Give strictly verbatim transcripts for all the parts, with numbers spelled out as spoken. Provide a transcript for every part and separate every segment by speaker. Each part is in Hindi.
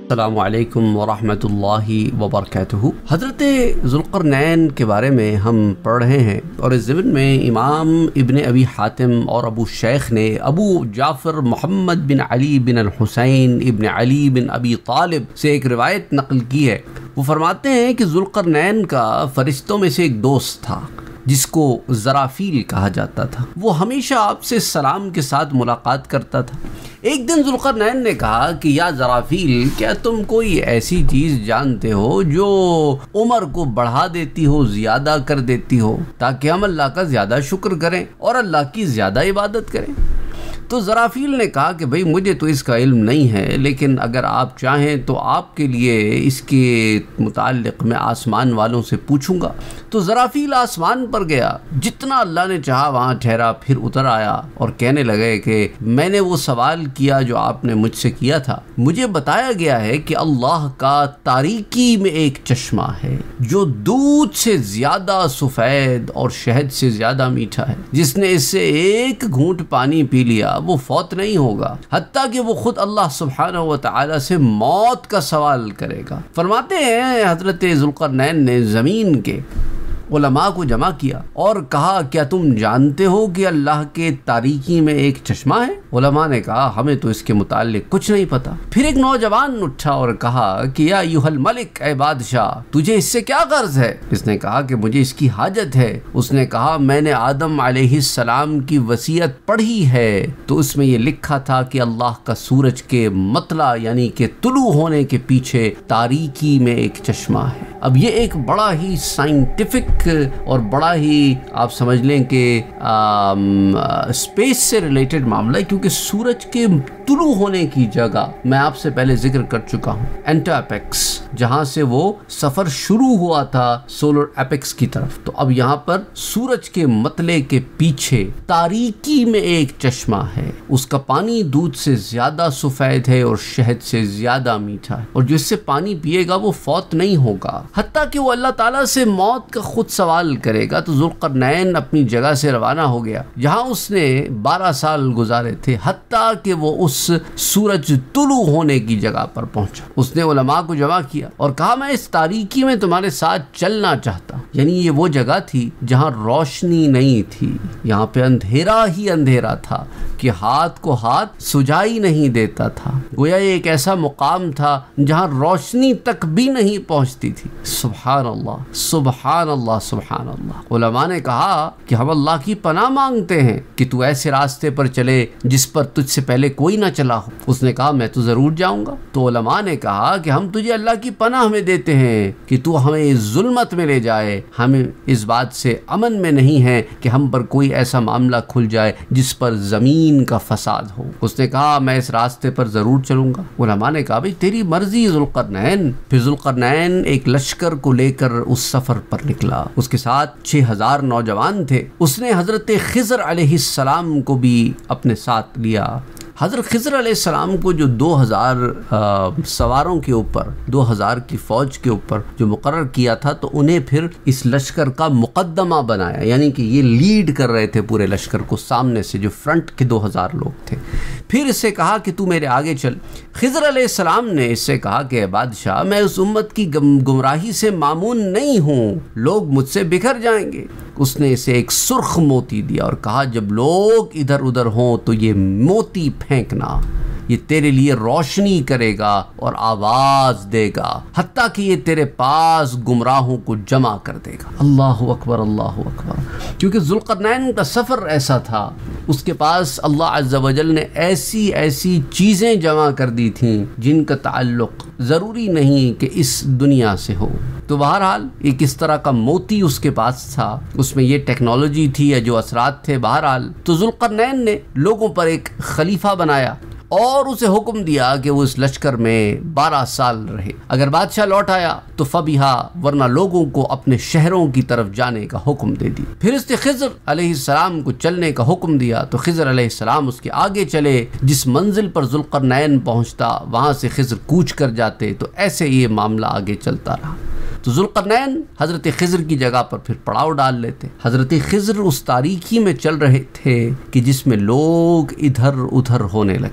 Speaker 1: अस्सलामु अलैकुम वरहमतुल्लाहि वबरकातुहू। हज़रत ज़ुल्क़रनैन के बारे में हम पढ़ रहे हैं और इस ज़िम्न में इमाम इब्न अबी हातिम और अबू शेख ने अबू जाफ़र मोहम्मद बिन अली बिन अल हुसैन इब्न अली बिन अबी तालिब से एक रिवायत नकल की है। वो फरमाते हैं कि ज़ुल्क़रनैन का फ़रिश्तों में से एक दोस्त था जिसको ज़राफ़ील कहा जाता था। वो हमेशा आपसे सलाम के साथ मुलाकात करता था। एक दिन ज़ुल्क़रनैन ने कहा कि या ज़राफ़ील, क्या तुम कोई ऐसी चीज़ जानते हो जो उम्र को बढ़ा देती हो, ज़्यादा कर देती हो, ताकि हम अल्लाह का ज़्यादा शुक्र करें और अल्लाह की ज़्यादा इबादत करें? तो ज़राफ़ील ने कहा कि भाई मुझे तो इसका इल्म नहीं है, लेकिन अगर आप चाहें तो आपके लिए इसके मुताल्लिक़ मैं आसमान वालों से पूछूंगा। तो ज़राफ़ील आसमान पर गया, जितना अल्लाह ने चाहा वहाँ ठहरा, फिर उतर आया और कहने लगे कि मैंने वो सवाल किया जो आपने मुझसे किया था। मुझे बताया गया है कि अल्लाह का तारीकी में एक चश्मा है जो दूध से ज़्यादा सफ़ेद और शहद से ज़्यादा मीठा है। जिसने इससे एक घूंट पानी पी लिया वो फौत नहीं होगा, हत्ता कि वो खुद अल्लाह सुब्हानहू व तआला से मौत का सवाल करेगा। फरमाते हैं हज़रत ज़ुल्क़रनैन ने ज़मीन के उलमा को जमा किया और कहा, क्या तुम जानते हो कि अल्लाह के तारीकी में एक चश्मा है? उलमा ने कहा, हमें तो इसके मुताल्लिक कुछ नहीं पता। फिर एक नौजवान उठा और कहा कि या अय्युहल मलिक, ए बादशाह, तुझे इससे क्या गर्ज है? इसने कहा कि मुझे इसकी हाजत है। उसने कहा, मैंने आदम अलैहिस्सलाम की वसीयत पढ़ी है तो उसमें ये लिखा था कि अल्लाह का सूरज के मतला यानी कि तुलू होने के पीछे तारीकी में एक चश्मा है। अब ये एक बड़ा ही साइंटिफिक और बड़ा ही आप समझ लें कि स्पेस से रिलेटेड मामला है, क्योंकि सूरज के तुलू होने की जगह मैं आपसे पहले जिक्र कर चुका हूँ, एंटोएपेक्स, जहाँ से वो सफ़र शुरू हुआ था सोलर एपेक्स की तरफ। तो अब यहाँ पर सूरज के मतले के पीछे तारीकी में एक चश्मा है, उसका पानी दूध से ज़्यादा सफ़ेद है और शहद से ज़्यादा मीठा है, और जिससे पानी पिएगा वो फौत नहीं होगा, हत्ता कि वो अल्लाह ताला से मौत का खुद सवाल करेगा। तो ज़ुल्क़रनैन अपनी जगह से रवाना हो गया जहाँ उसने बारह साल गुजारे थे, हत्ता कि वो उस सूरज तुलू होने की जगह पर पहुंचा। उसने उलमा को जमा किया और कहा, मैं इस तारीकी में तुम्हारे साथ चलना चाहता। यानी ये वो जगह थी जहाँ रोशनी नहीं थी, यहाँ पे अंधेरा ही अंधेरा था कि हाथ को हाथ सुझाई नहीं देता था। गोया ये एक ऐसा मुकाम था जहाँ रोशनी तक भी नहीं पहुँचती थी। सुभान अल्लाह, सुभान अल्लाह, सुभान अल्लाह। उलमा ने कहा कि हम अल्लाह की पनाह मांगते हैं कि तू ऐसे रास्ते पर चले जिस पर तुझसे पहले कोई ना चला हो। उसने कहा, मैं तो ज़रूर जाऊंगा। तो उलमा ने कहा कि हम तुझे अल्लाह की पनाह में देते हैं कि तू हमें इस जुल्मत में ले जाए। हमें इस बात से अमन में नहीं है कि हम पर कोई ऐसा मामला खुल जाए जिस पर ज़मीन का फसाद हो। उसने कहा, मैं इस रास्ते पर ज़रूर चलूंगा। उलमा ने कहा, भाई तेरी मर्जी ज़ुल्क़रनैन। फिर ज़ुल्क़रनैन एक लश्कर को लेकर उस सफ़र पर निकला। उसके साथ छः हज़ार नौजवान थे। उसने हज़रत खिज़र अलैहिस्सलाम को भी अपने साथ लिया। हज़रत खिज़र अलैहिस्सलाम को जो दो हज़ार सवारों के ऊपर, दो हज़ार की फ़ौज के ऊपर जो मुकर्रर किया था, तो उन्हें फिर इस लश्कर का मुक़द्दमा बनाया, यानी कि ये लीड कर रहे थे पूरे लश्कर को सामने से, जो फ्रंट के दो हज़ार लोग थे। फिर इससे कहा कि तू मेरे आगे चल। खिज़र अलैहिस्सलाम ने इससे कहा कि बादशाह, मैं उस उम्मत की गुमराही से मामून नहीं हूँ, लोग मुझसे बिखर जाएंगे। उसने इसे एक सुर्ख मोती दिया और कहा, जब लोग इधर उधर हों तो ये मोती फेंकना, ये तेरे लिए रोशनी करेगा और आवाज़ देगा, हत्ता कि ये तेरे पास गुमराहों को जमा कर देगा। अल्लाह अकबर, अल्लाह अकबर। क्योंकि ज़ुल्क़रनैन का सफ़र ऐसा था, उसके पास अल्लाह अज़्ज़ा वजल ने ऐसी ऐसी चीज़ें जमा कर दी थीं जिनका ताल्लुक़ ज़रूरी नहीं कि इस दुनिया से हो। तो बहरहाल एक इस तरह का मोती उसके पास था, उसमें ये टेक्नोलॉजी थी या जो असरात थे। बहरहाल तो ज़ुल्क़रनैन ने लोगों पर एक खलीफा बनाया और उसे हुक्म दिया कि वो इस लश्कर में बारह साल रहे। अगर बादशाह लौट आया तो फबिहा, वरना लोगों को अपने शहरों की तरफ जाने का हुक्म दे दी। फिर इसने खिज़र अलैहिस्सलाम को चलने का हुक्म दिया, तो खिज़र अलैहिस्सलाम उसके आगे चले। जिस मंजिल पर ज़ुल्क़रनैन पहुँचता वहाँ से खिज़र कूच कर जाते। तो ऐसे ये मामला आगे चलता रहा। तो ज़ुल्क़रनैन हज़रत खिज़र की जगह पर फिर पड़ाव डाल लेते। हज़रत खिज़र उस तारीकी में चल रहे थे कि जिसमें लोग इधर उधर होने लगे।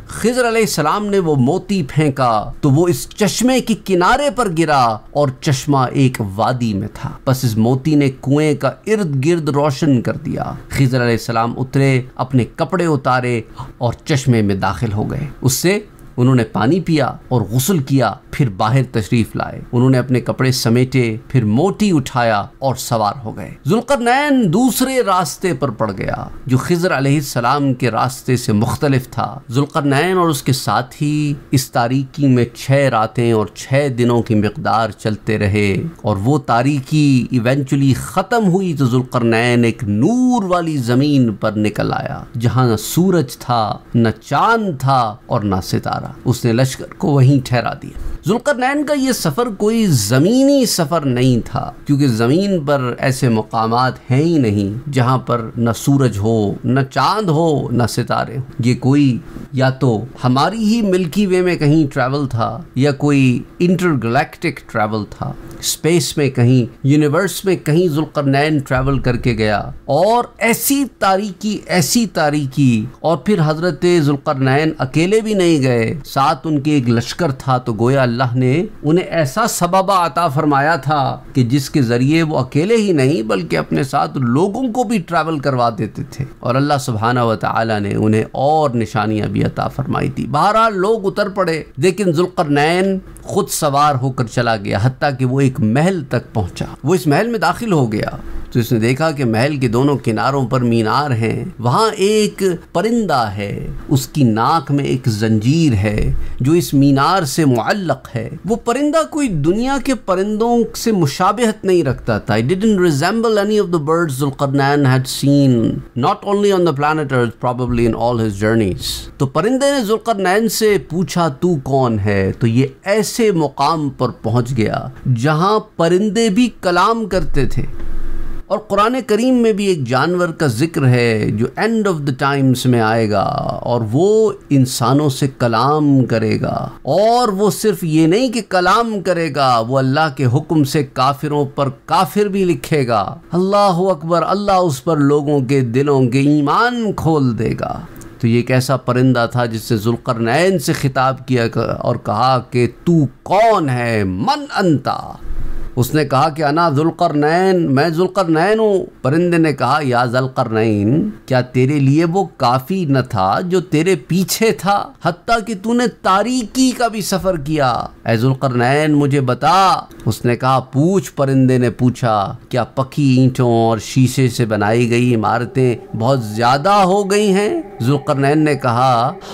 Speaker 1: खिज़र अलैहिस्सलाम ने वो मोती फेंका तो वो इस चश्मे के किनारे पर गिरा और चश्मा एक वादी में था। बस इस मोती ने कुएं का इर्द गिर्द रोशन कर दिया। खिज़र अलैहिस्सलाम उतरे, अपने कपड़े उतारे और चश्मे में दाखिल हो गए। उससे उन्होंने पानी पिया और गुस्ल किया, फिर बाहर तशरीफ लाए। उन्होंने अपने कपड़े समेटे, फिर मोती उठाया और सवार हो गए। जुल्करनैन दूसरे रास्ते पर पड़ गया जो खिज़र अलैहिस्सलाम के रास्ते से मुख्तलिफ था। जुल्करनैन और उसके साथी इस तारीकी में छह रातें और छह दिनों की मिकदार चलते रहे और वो तारीकी इवेंचुअली ख़त्म हुई तो जुल्करनैन एक नूर वाली ज़मीन पर निकल आया जहाँ न सूरज था, न चांद था और न सितारा। उसने लश्कर को वहीं ठहरा दिया। जुल्करनैन का ये सफ़र कोई ज़मीनी सफ़र नहीं था क्योंकि ज़मीन पर ऐसे मकामात हैं ही नहीं जहाँ पर न सूरज हो, न चांद हो, न सितारे हो। ये कोई या तो हमारी ही मिल्की वे में कहीं ट्रैवल था या कोई इंटरगैलेक्टिक ट्रैवल था। स्पेस में कहीं, यूनिवर्स में कहीं जुल्करनैन ट्रैवल करके गया और ऐसी तारीकी ऐसी तारीकी और फिर हज़रत जुल्करनैन अकेले भी नहीं गए, साथ उनके एक लश्कर था। तो गोया अल्लाह ने उन्हें ऐसा सबब अता फरमाया था कि जिसके ज़रिए वो अकेले ही नहीं बल्कि अपने साथ लोगों को भी ट्रैवल करवा देते थे और अल्लाह सुब्हानहू व तआला ने उन्हें और निशानियां भी अता फरमाई थी। बहरहाल लोग उतर पड़े लेकिन जुल्करनैन खुद सवार होकर चला गया हत्ता कि वो एक महल तक पहुंचा। वो इस महल में दाखिल हो गया तो इसने देखा कि महल के दोनों किनारों पर मीनार हैं। वहाँ एक परिंदा है, उसकी नाक में एक जंजीर है जो इस मीनार से मुअल्लक है। वो परिंदा कोई दुनिया के परिंदों से मुशाबिहत नहीं रखता था। It didn't resemble any of the birds Zulqarnain had seen, not only on the planet Earth, probably in all his journeys. तो परिंदे ने जुल्करनैन से पूछा तू कौन है? तो ये ऐसे मुकाम पर पहुंच गया जहां परिंदे भी कलाम करते थे। और कुरान करीम में भी एक जानवर का जिक्र है जो एंड ऑफ द टाइम्स में आएगा और वो इंसानों से कलाम करेगा। और वो सिर्फ ये नहीं कि कलाम करेगा, वो अल्लाह के हुक्म से काफिरों पर काफिर भी लिखेगा। अल्लाह अकबर, अल्लाह उस पर लोगों के दिलों के ईमान खोल देगा। तो ये एक ऐसा परिंदा था जिससे जुल्करनैन से खिताब किया और कहा कि तू कौन है, मन अंता। उसने कहा कि अना जुल्करनैन, मैं जुल्करनैन हूँ। परिंदे ने कहा या जुल्करनैन, क्या तेरे लिए वो काफ़ी न था जो तेरे पीछे था, हत्ता कि तूने तारीकी का भी सफ़र किया। ऐ जुल्करनैन मुझे बता। उसने कहा पूछ। परिंदे ने पूछा क्या पकी ईंटों और शीशे से बनाई गई इमारतें बहुत ज़्यादा हो गई हैं? जुल्करनैन ने कहा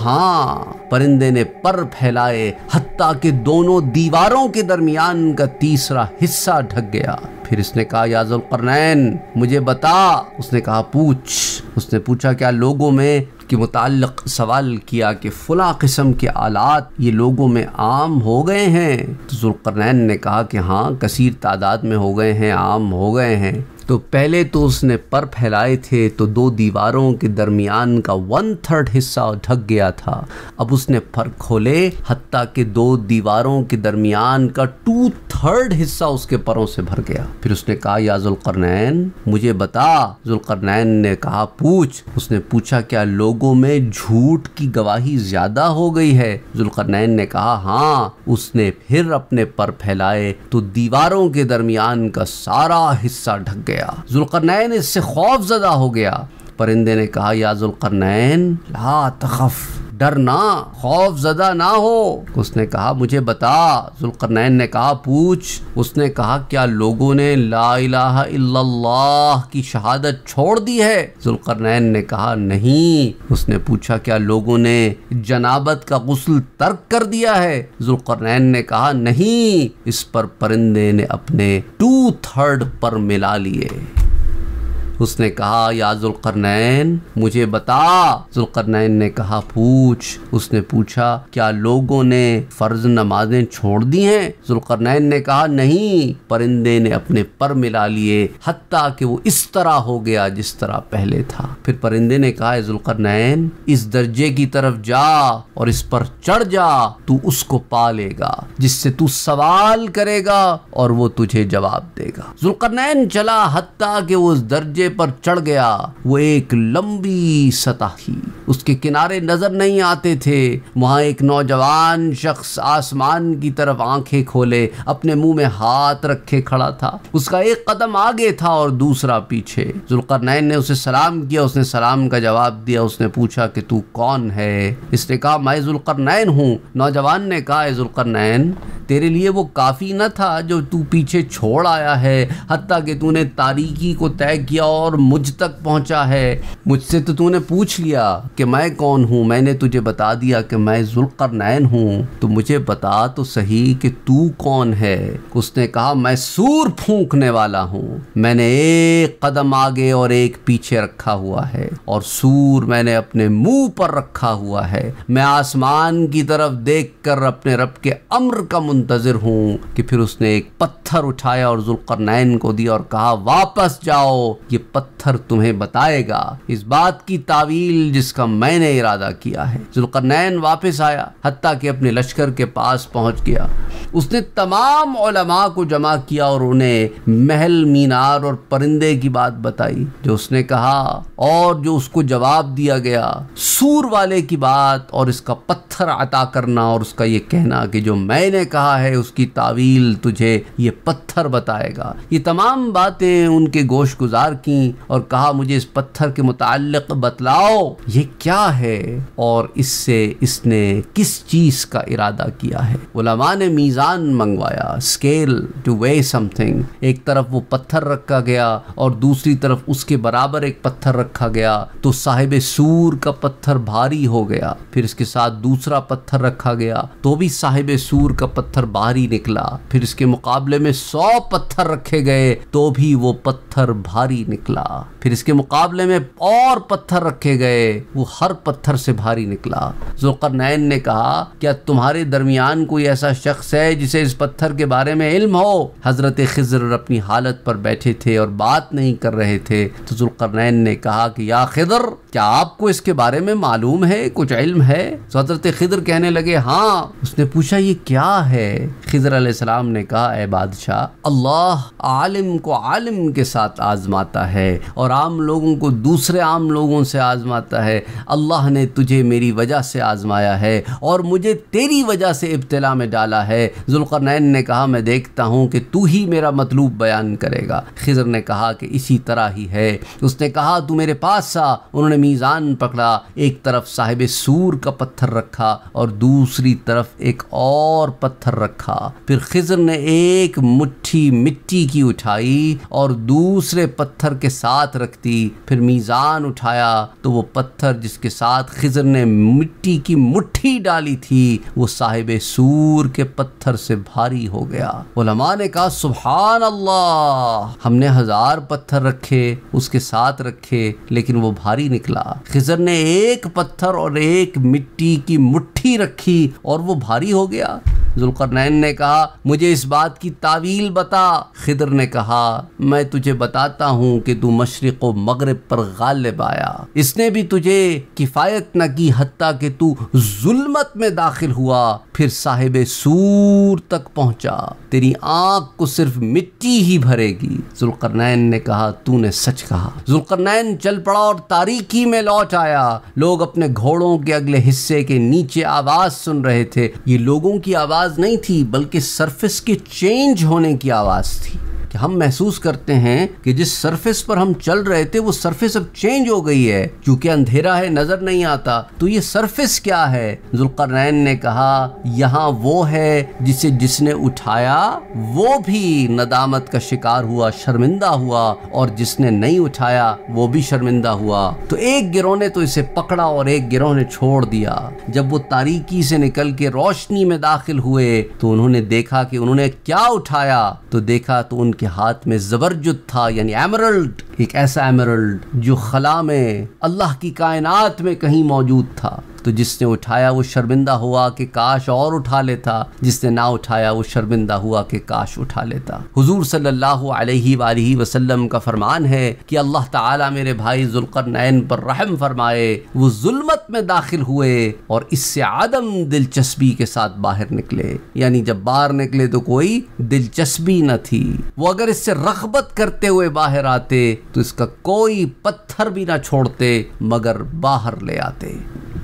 Speaker 1: हाँ। परिंदे ने पर फैलाए हत्ता कि दोनों दीवारों के दरमियान का तीसरा हिस्सा ढक गया। फिर इसने कहा या जुल्करनैन मुझे बता। उसने कहा पूछ। उसने पूछा क्या लोगों में के मुताल्लिक सवाल किया कि फला किस्म के आलात ये लोगों में आम हो गए हैं? तो जुल्करनैन ने कहा कि हाँ कसीर तादाद में हो गए हैं, आम हो गए हैं। तो पहले तो उसने पर फैलाए थे तो दो दीवारों के दरमियान का वन थर्ड हिस्सा ढक गया था। अब उसने पर खोले हत्ता के दो दीवारों के दरमियान का टू थर्ड हिस्सा उसके परों से भर गया। फिर उसने कहा या जुल्करनैन मुझे बता। जुल्करनैन ने कहा पूछ। उसने पूछा क्या लोगों में झूठ की गवाही ज्यादा हो गई है? जुल्करनैन ने कहा हाँ। उसने फिर अपने पर फैलाए तो दीवारों के दरमियान का सारा हिस्सा ढक गया। जुल्करनैन इससे खौफजदा हो गया। परिंदे ने कहा या जुल्करनैन ला तखफ, डरना, खौफजदा ना हो। उसने कहा मुझे बता। जुल्करनैन ने कहा पूछ। उसने कहा क्या लोगों ने ला इलाहा इल्लल्लाह की शहादत छोड़ दी है? जुल्करनैन ने कहा नहीं। उसने पूछा क्या लोगों ने जनाबत का गुस्ल तर्क कर दिया है? जुल्करनैन ने कहा नहीं। इस पर परिंदे ने अपने टू थर्ड पर मिला लिए। उसने कहा या जुल्करनैन मुझे बता। जुल्करनैन ने कहा पूछ। उसने पूछा क्या लोगों ने फर्ज नमाजें छोड़ दी हैं? जुल्करनैन ने कहा नहीं। परिंदे ने अपने पर मिला लिए हत्ता कि वो इस तरह हो गया जिस तरह पहले था। फिर परिंदे ने कहा जुल्करनैन इस दर्जे की तरफ जा और इस पर चढ़ जा, तू उसको पा लेगा जिससे तू सवाल करेगा और वो तुझे जवाब देगा। जुल्करनैन चला हत्ता कि वो उस दर्जे पर चढ़ गया। वो एक लंबी सतह थी, उसके किनारे नजर नहीं आते थे। वहां एक नौजवान शख्स आसमान की तरफ आंखें खोले अपने मुंह में हाथ रखे खड़ा था। उसका एक कदम आगे था और दूसरा पीछे। जुल्करनैन ने उसे सलाम किया, उसने सलाम का जवाब दिया। उसने पूछा कि तू कौन है? इसने कहा मैं जुल्करनैन हूँ। नौजवान ने कहा जुल्करनैन, तेरे लिए वो काफ़ी न था जो तू पीछे छोड़ आया है, हत्ता कि तूने तारीकी को तय किया और मुझ तक पहुंचा है। मुझसे तो तूने पूछ लिया कि मैं कौन हूँ, मैंने तुझे बता दिया कि मैं जुल्करनैन हूँ, तो मुझे बता तो सही कि तू कौन है। उसने कहा मैं सूर फूंकने वाला हूँ। मैंने एक कदम आगे और एक पीछे रखा हुआ है और सूर मैंने अपने मुंह पर रखा हुआ है। मैं आसमान की तरफ देखकर अपने रब के अम्र का मुंतजिर हूँ कि फिर उसने एक पत्थर उठाया और जुल्करनैन को दिया और कहा वापस जाओ, ये पत्थर तुम्हें बताएगा इस बात की तावील जिसका मैंने इरादा किया है। जुल्करनैन वापस आया, हत्ता कि अपने लश्कर के पास पहुंच गया। उसने तमाम उलमा को जमा किया और उन्हें महल, मीनार और परिंदे की बात बताई जो उसने कहा और जो उसको जवाब दिया गया, सूर वाले की बात और इसका पत्थर अता करना और उसका ये कहना कि जो मैंने कहा है उसकी तावील तुझे ये पत्थर बताएगा। ये तमाम बातें उनके गोश गुजार की और कहा मुझे इस पत्थर के मुताल्लिक बतलाओ ये क्या है और इससे इसने किस चीज का इरादा किया है। उलमा ने मीज़ान मंगवाया, स्केल टू वे समथिंग। एक तरफ वो पत्थर रखा गया और दूसरी तरफ उसके बराबर एक पत्थर रखा गया तो साहिब सूर का पत्थर भारी हो गया। फिर इसके साथ दूसरा पत्थर रखा गया तो भी साहिब सूर का पत्थर भारी निकला। फिर इसके मुकाबले में सौ पत्थर रखे गए तो भी वो पत्थर भारी निकला। फिर इसके मुकाबले में और पत्थर रखे गए, वो हर पत्थर से भारी निकला। जुल्करनैन ने कहा क्या तुम्हारे दरमियान कोई ऐसा शख्स है जिसे इस पत्थर के बारे में इल्म हो? हजरत खिज़र अपनी हालत पर बैठे थे और बात नहीं कर रहे थे। तो जुल्करनैन ने कहा कि या खिज़र, क्या आपको इसके बारे में मालूम है, कुछ इल्म है? तो हजरत खिज़र कहने लगे हाँ। उसने पूछा ये क्या है? खिज़र अलैहिस्सलाम ने कहा ए बादशाह, अल्लाह आलिम को आलिम के साथ आजमाता है और आम लोगों को दूसरे आम लोगों से आजमाता है। अल्लाह ने तुझे मेरी वजह से आजमाया है और मुझे तेरी वजह से इब्तिला में डाला है। जुल्करनैन ने कहा मैं देखता हूँ कि तू ही मेरा मतलूब बयान करेगा। खिज़र ने कहा कि इसी तरह ही है। उसने कहा तू मेरे पास आ। उन्होंने मीज़ान पकड़ा, एक तरफ साहिब सूर का पत्थर रखा और दूसरी तरफ एक और पत्थर रखा। फिर खिज़र ने एक मुट्ठी मिट्टी की उठाई और दूसरे पत्थर के साथ रख दी। फिर मीज़ान उठाया तो वो पत्थर जिसके साथ खिज़र ने मिट्टी की मुट्ठी डाली थी वो साहिब सूर के पत्थर से भारी हो गया। उलमा ने कहा सुभान अल्लाह, हमने हजार पत्थर रखे उसके साथ रखे लेकिन वो भारी निकला। खिज़र ने एक पत्थर और एक मिट्टी की मुट्ठी रखी और वो भारी हो गया। जुल्करनैन ने कहा मुझे इस बात की तावील बता। खिज़र ने कहा मैं तुझे बताता हूँ कि तू मशरिक़ व मगरिब पर गालिब आया। इसने भी तुझे किफ़ायत न की हत्ता कि तू जुल्मत में दाखिल हुआ, फिर साहिब सूर तक पहुँचा। तेरी आँख को सिर्फ मिट्टी ही भरेगी। जुल्करनैन ने कहा तूने सच कहा। जुल्करनैन चल पड़ा और तारीकी में लौट आया। लोग अपने घोड़ों के अगले हिस्से के नीचे आवाज़ सुन रहे थे। ये लोगों की आवाज़ नहीं थी बल्कि सरफेस के चेंज होने की आवाज़ थी कि हम महसूस करते हैं कि जिस सरफेस पर हम चल रहे थे वो सरफेस अब चेंज हो गई है क्योंकि अंधेरा है, नजर नहीं आता। तो ये सरफेस क्या है? जुल्करनैन ने कहा यहाँ वो है जिसे जिसने उठाया वो भी नदामत का शिकार हुआ, शर्मिंदा हुआ, और जिसने नहीं उठाया वो भी शर्मिंदा हुआ। तो एक गिरोह ने तो इसे पकड़ा और एक गिरोह ने छोड़ दिया। जब वो तारीकी से निकल के रोशनी में दाखिल हुए तो उन्होंने देखा कि उन्होंने क्या उठाया, तो देखा तो उनके के हाथ में ज़बरजुद था, यानी एमरल्ड, एक ऐसा एमरल्ड जो खला में अल्लाह की कायनात में कहीं मौजूद था। तो जिसने उठाया वो शर्मिंदा हुआ कि काश और उठा लेता, जिसने ना उठाया वो शर्मिंदा हुआ कि काश उठा लेता। हुजूर सल्लल्लाहु अलैहि वालैहि वसल्लम का फरमान है कि अल्लाह ताला मेरे भाई ज़ुल्क़रनैन पर रहम फरमाए। वो जुल्मत में दाखिल हुए और इससे आदम दिलचस्पी के साथ बाहर निकले, यानी जब बाहर निकले तो कोई दिलचस्पी न थी। वो अगर इससे रग़बत करते हुए बाहर आते तो इसका कोई पत्थर भी ना छोड़ते मगर बाहर ले आते।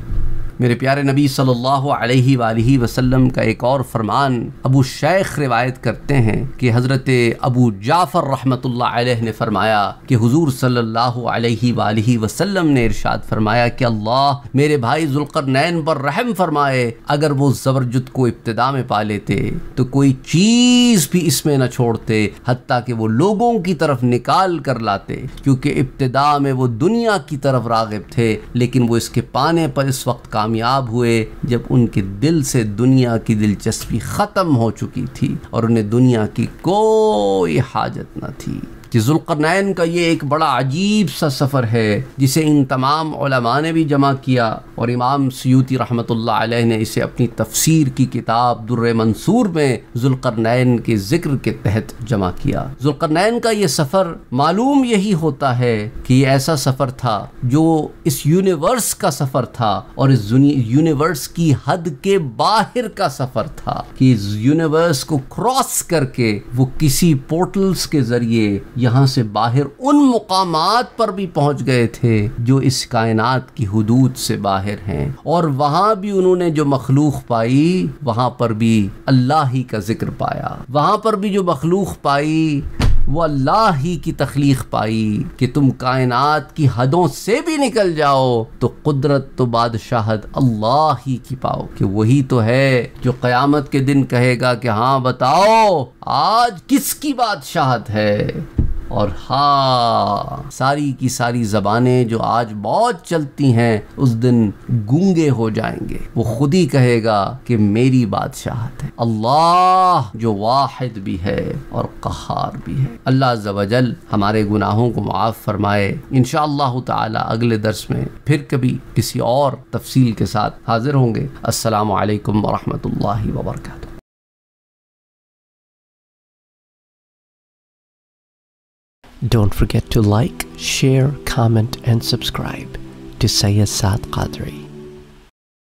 Speaker 1: मेरे प्यारे नबी सल्लल्लाहु अलैहि वालैहि वसल्लम का एक और फरमान अबू शेख रिवायत करते हैं कि हज़रत अबू जाफ़र रहमतुल्लाह अलैह ने फरमाया कि हुजूर सल्लल्लाहु अलैहि वालैहि वसल्लम ने इरशाद फरमाया कि अल्लाह मेरे भाई ज़ुल्क़रनैन पर रहम फरमाए, अगर वो ज़बरजुद को इब्तिदा में पा लेते तो कोई चीज़ भी इसमें न छोड़ते हत्ता कि वो लोगों की तरफ निकाल कर लाते, क्योंकि इब्तिदा में वो दुनिया की तरफ राग़िब थे, लेकिन वो इसके पाने पर इस वक्त कामयाब हुए जब उनके दिल से दुनिया की दिलचस्पी ख़त्म हो चुकी थी और उन्हें दुनिया की कोई हाजत न थी। कि ज़ुल्क़रनैन का ये एक बड़ा अजीब सा सफ़र है जिसे इन तमाम उलमा ने भी जमा किया और इमाम सयूती रहमतुल्लाह अलैह ने इसे अपनी तफसीर की किताब दुर्र मंसूर में ज़ुल्क़रनैन के ज़िक्र के तहत जमा किया। ज़ुल्क़रनैन का ये सफ़र मालूम यही होता है कि ये ऐसा सफ़र था जो इस यूनिवर्स का सफ़र था और इस यूनिवर्स की हद के बाहर का सफ़र था, कि इस यूनिवर्स को क्रॉस करके वो किसी पोर्टल्स के ज़रिए यहाँ से बाहर उन मुकामात पर भी पहुँच गए थे जो इस कायनात की हुदूद से बाहर हैं, और वहाँ भी उन्होंने जो मखलूक पाई वहाँ पर भी अल्लाह ही का जिक्र पाया। वहाँ पर भी जो मखलूक पाई वो अल्लाह ही की तख्लीक पाई कि तुम कायनात की हदों से भी निकल जाओ तो कुदरत तो बादशाहत अल्लाह ही की पाओ, कि वही तो है जो क़यामत के दिन कहेगा कि हाँ बताओ आज किसकी बादशाहत है। और हाँ, सारी की सारी ज़बानें जो आज बहुत चलती हैं उस दिन गूंगे हो जाएंगे। वो खुद ही कहेगा कि मेरी बादशाहत है। अल्लाह जो वाहिद भी है और क़हार भी है। अल्लाह अज़्ज़ व जल हमारे गुनाहों को माफ़ फरमाए। इंशाअल्लाह ताला अगले दर्स में फिर कभी किसी और तफसील के साथ हाज़िर होंगे। अस्सलामु अलैकुम व रहमतुल्लाहि व बरकातुहू।
Speaker 2: Don't forget to like, share, comment and subscribe to Sayyid Saad Qadri.